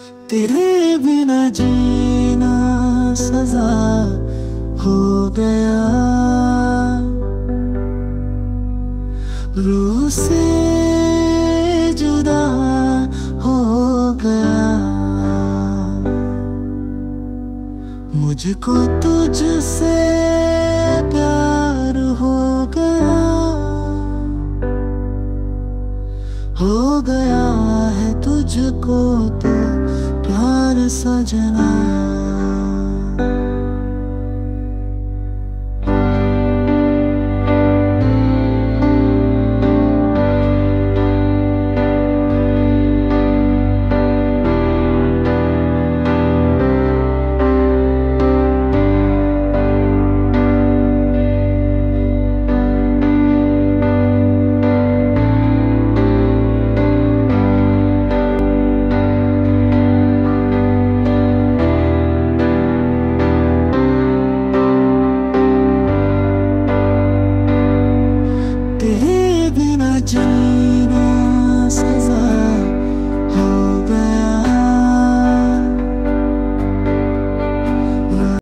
तेरे बिना जीना सजा हो गया, रूह से जुदा हो गया। मुझको तुझसे प्यार हो गया है तुझको तो प्यार सजना।